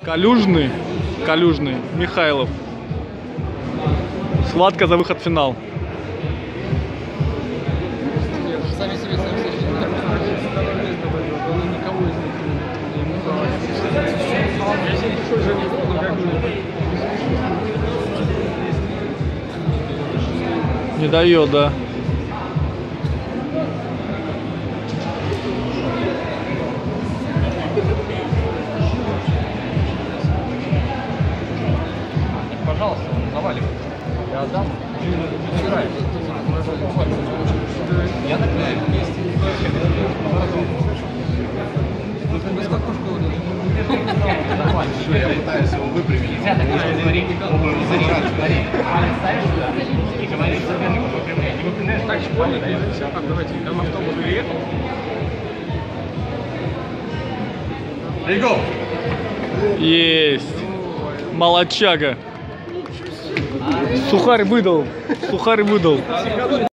Калюжный, Михайлов. Схватка за выход в финал. Сами себе. Не дает, да. Пожалуйста, заваливай. Я отдам. Я накрываю вместе. Я пытаюсь его выпрямить. Нельзя так говорить. Палец ставишь туда и говоришь сопернику выпрямляй. Не выпрямляешь, так шпали, да? Все, так, давайте. Там автобус приехал. There you go. Есть. Молодчага. Сухарь выдал.